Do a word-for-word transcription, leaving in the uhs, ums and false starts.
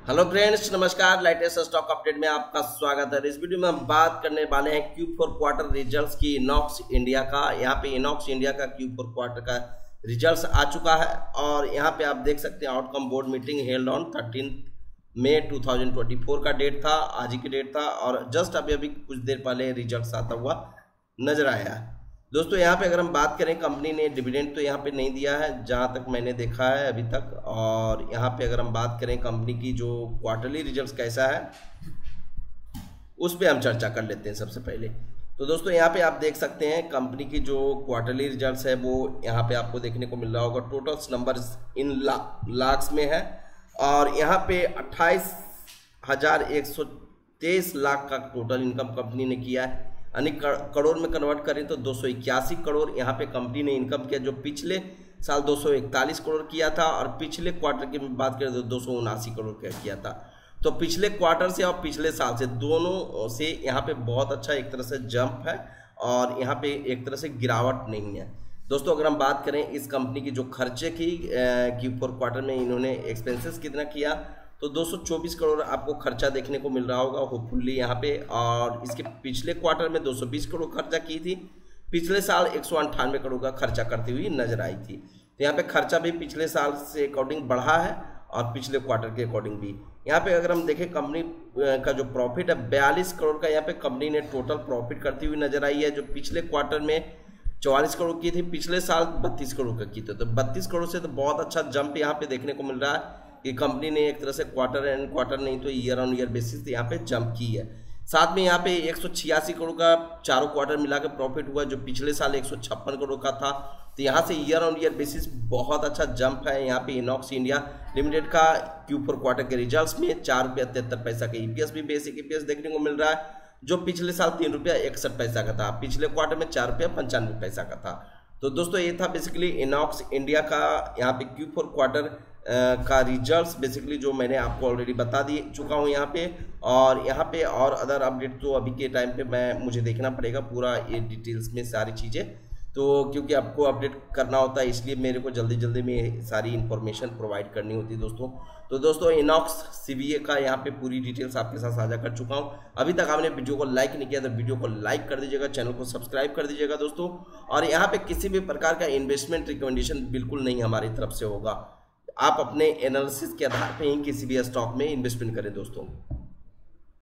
Hello friends, नमस्कार। Latest stock update में आपका स्वागत है। इस वीडियो में हम बात करने वाले हैं क्यू फोर क्वार्टर रिजल्ट्स की इनॉक्स इंडिया का। यहाँ पे इनॉक्स इंडिया का क्यू फोर क्वार्टर का रिजल्ट्स आ चुका है और यहाँ पे आप देख सकते हैं outcome board meeting held on thirteen May two thousand twenty four का डेट था, आज ही की डेट था और जस्ट अभी अभी कुछ देर पहले रिजल्ट आता हुआ नजर आया है। दोस्तों यहाँ पे अगर हम बात करें, कंपनी ने डिविडेंड तो यहाँ पे नहीं दिया है जहाँ तक मैंने देखा है अभी तक। और यहाँ पे अगर हम बात करें कंपनी की जो क्वार्टरली रिजल्ट्स कैसा है उस पे हम चर्चा कर लेते हैं सबसे पहले। तो दोस्तों यहाँ पे आप देख सकते हैं कंपनी की जो क्वार्टरली रिजल्ट्स है वो यहाँ पे आपको देखने को मिल रहा होगा। टोटल्स नंबर्स इन ला, लाख्स में है और यहाँ पे अट्ठाईस हजार एक सौ तेईस लाख का टोटल इनकम कंपनी ने किया है। यानी करोड़ में कन्वर्ट करें तो दो सौ इक्यासी करोड़ यहाँ पे कंपनी ने इनकम किया, जो पिछले साल दो सौ इकतालीस करोड़ किया था और पिछले क्वार्टर की बात करें तो दो सौ उनासी करोड़ का किया था। तो पिछले क्वार्टर से और पिछले साल से दोनों से यहाँ पे बहुत अच्छा एक तरह से जंप है और यहाँ पे एक तरह से गिरावट नहीं है। दोस्तों अगर हम बात करें इस कंपनी की जो खर्चे की क्यू फोर क्वार्टर में इन्होंने एक्सपेंसेस कितना किया तो दो सौ चौबीस करोड़ आपको खर्चा देखने को मिल रहा होगा होपफुली यहाँ पे। और इसके पिछले क्वार्टर में दो सौ बीस करोड़ खर्चा की थी, पिछले साल एक सौ अंठानवे करोड़ का खर्चा करती हुई नजर आई थी। तो यहाँ पे खर्चा भी पिछले साल से अकॉर्डिंग बढ़ा है और पिछले क्वार्टर के अकॉर्डिंग भी। यहाँ पे अगर हम देखें कंपनी का जो प्रॉफिट है बयालीस करोड़ का यहाँ पे कंपनी ने टोटल प्रॉफिट करती हुई नजर आई है, जो पिछले क्वार्टर में चौवालीस करोड़ की थी, पिछले साल बत्तीस करोड़ का की थी। तो बत्तीस करोड़ से तो बहुत अच्छा जंप यहाँ पे देखने को मिल रहा है कि कंपनी ने एक तरह से क्वार्टर एंड क्वार्टर नहीं तो ईयर ऑन ईयर बेसिस यहाँ पे जंप की है। साथ में यहाँ पे एक सौ छियासी करोड़ का चारों क्वार्टर मिला के प्रॉफिट हुआ, जो पिछले साल एक सौ छप्पन करोड़ का था। तो यहाँ से ईयर ऑन ईयर बेसिस बहुत अच्छा जंप है यहाँ पे इनॉक्स इंडिया लिमिटेड का क्यू फोर क्वार्टर के रिजल्ट्स में। चार रुपया तिहत्तर पैसा का ईपीएस भी बेसिक ईपीएस देखने को मिल रहा है, जो पिछले साल तीन रुपया इकसठ पैसा का था, पिछले क्वार्टर में चार रुपया पंचानवे पैसा का था। तो दोस्तों ये था बेसिकली इनॉक्स इंडिया का यहाँ पे क्यू फोर क्वार्टर का रिजल्ट्स बेसिकली जो मैंने आपको ऑलरेडी बता दी चुका हूँ यहाँ पे। और यहाँ पे और अदर अपडेट तो अभी के टाइम पे मैं मुझे देखना पड़ेगा पूरा ये डिटेल्स में सारी चीज़ें, तो क्योंकि आपको अपडेट करना होता है इसलिए मेरे को जल्दी जल्दी में सारी इन्फॉर्मेशन प्रोवाइड करनी होती है दोस्तों। तो दोस्तों इनॉक्स सीवीए का यहाँ पे पूरी डिटेल्स आपके साथ साझा कर चुका हूँ। अभी तक आपने वीडियो को लाइक नहीं किया तो वीडियो को लाइक कर दीजिएगा, चैनल को सब्सक्राइब कर दीजिएगा दोस्तों। और यहाँ पे किसी भी प्रकार का इन्वेस्टमेंट रिकमेंडेशन बिल्कुल नहीं हमारी तरफ से होगा, आप अपने एनालिसिस के आधार पर ही किसी भी स्टॉक में इन्वेस्टमेंट करें दोस्तों।